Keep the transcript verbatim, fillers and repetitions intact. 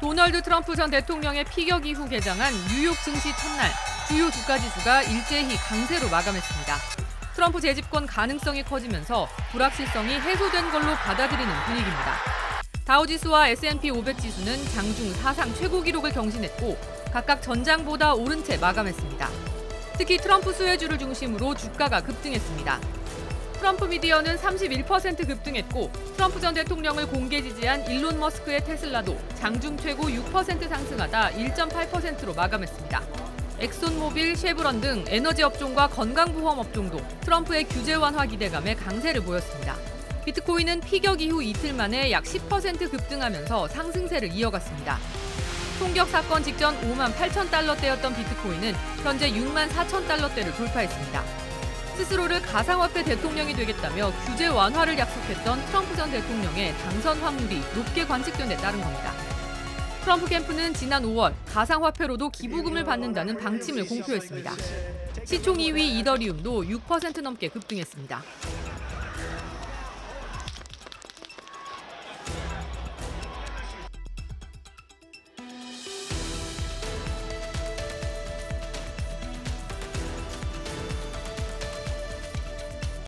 도널드 트럼프 전 대통령의 피격 이후 개장한 뉴욕 증시 첫날, 주요 주가 지수가 일제히 강세로 마감했습니다. 트럼프 재집권 가능성이 커지면서 불확실성이 해소된 걸로 받아들이는 분위기입니다. 다우지수와 에스 앤 피 오백 지수는 장중 사상 최고 기록을 경신했고 각각 전장보다 오른 채 마감했습니다. 특히 트럼프 수혜주를 중심으로 주가가 급등했습니다. 트럼프 미디어는 삼십일 퍼센트 급등했고 트럼프 전 대통령을 공개 지지한 일론 머스크의 테슬라도 장중 최고 육 퍼센트 상승하다 일 점 팔 퍼센트로 마감했습니다. 엑손모빌, 쉐브론 등 에너지 업종과 건강보험 업종도 트럼프의 규제 완화 기대감에 강세를 보였습니다. 비트코인은 피격 이후 이틀 만에 약 십 퍼센트 급등하면서 상승세를 이어갔습니다. 총격 사건 직전 오만 팔천 달러대였던 비트코인은 현재 육만 사천 달러대를 돌파했습니다. 스스로를 가상화폐 대통령이 되겠다며 규제 완화를 약속했던 트럼프 전 대통령의 당선 확률이 높게 관측된 데 따른 겁니다. 트럼프 캠프는 지난 오월 가상화폐로도 기부금을 받는다는 방침을 공표했습니다. 시총 이 위 이더리움도 육 퍼센트 넘게 급등했습니다.